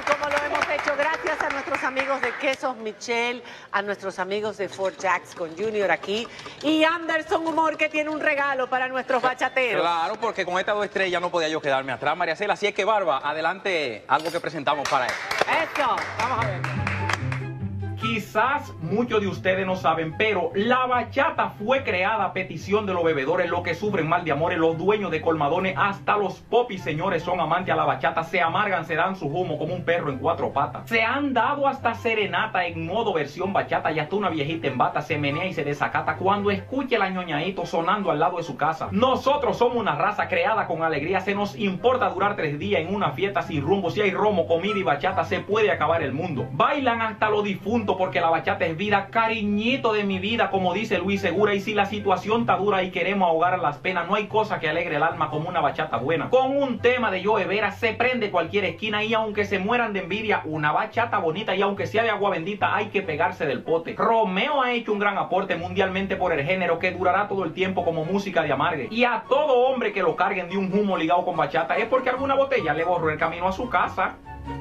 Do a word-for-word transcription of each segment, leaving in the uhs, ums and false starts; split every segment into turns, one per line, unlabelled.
como lo hemos hecho gracias a nuestros amigos de Quesos Michel, a nuestros amigos de Fort Jacks con Junior aquí y Anderson Humor, que tiene un regalo para nuestros bachateros.
Claro, porque con estas dos estrellas no podía yo quedarme atrás, María Cela. Así es que, Barba, adelante algo que presentamos para él.
Eso, vamos a ver.
Quizás muchos de ustedes no saben, pero la bachata fue creada a petición de los bebedores, los que sufren mal de amores, los dueños de colmadones, hasta los popis, señores, son amantes a la bachata, se amargan, se dan su humo como un perro en cuatro patas. Se han dado hasta serenata en modo versión bachata y hasta una viejita en bata se menea y se desacata cuando escuche la ñoñaíto sonando al lado de su casa. Nosotros somos una raza creada con alegría, se nos importa durar tres días en una fiesta sin rumbo. Si hay romo, comida y bachata, se puede acabar el mundo. Bailan hasta los difuntos porque la bachata es vida, cariñito de mi vida, como dice Luis Segura. Y si la situación está dura y queremos ahogar las penas, no hay cosa que alegre el alma como una bachata buena. Con un tema de Joe Vera se prende cualquier esquina y aunque se mueran de envidia, una bachata bonita y aunque sea de agua bendita hay que pegarse del pote. Romeo ha hecho un gran aporte mundialmente por el género que durará todo el tiempo como música de amargue. Y a todo hombre que lo carguen de un humo ligado con bachata es porque alguna botella le borró el camino a su casa.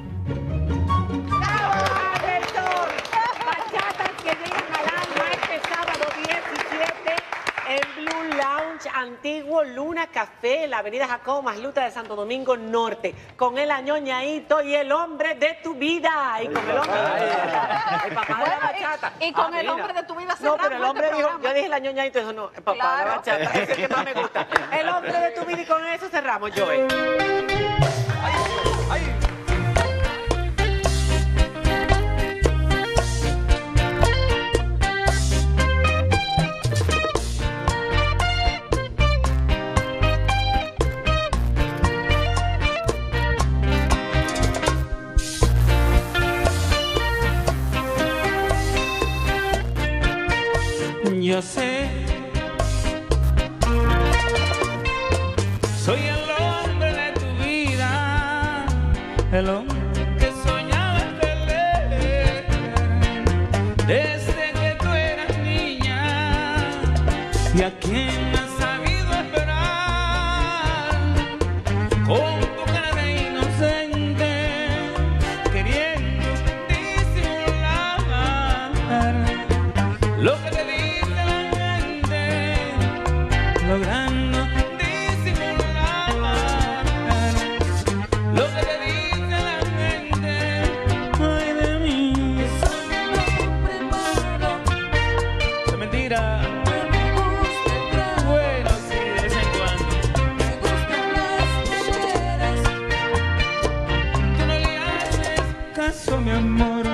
Antiguo Luna Café, en la avenida Jacobo Masluta de Santo Domingo Norte, con el añoñaíto y el hombre de tu vida. Y con el hombre de tu vida. El papá de la bachata.
Y, y con
ah,
el
mira.
hombre de tu vida.
No, pero el hombre
este
dijo,
programa.
yo dije el añoñaíto y dijo, no, el papá
claro.
de la bachata, ese es el que más me gusta. El hombre de tu vida y con eso cerramos, Joey.
¡Ay, ay!
Yo sé, soy el hombre de tu vida, el hombre que soñaba en tener desde que tú eras niña y a quien has sabido esperar con tu cara de inocente queriendo disimular lo que te logrando disimular lo que te dice la gente. Ay de mí, soy un hombre malo. Es mentira. Me gusta el trago. Bueno, sí, de vez en cuando. Me gustan las mujeres. Tú no le haces caso, mi amor.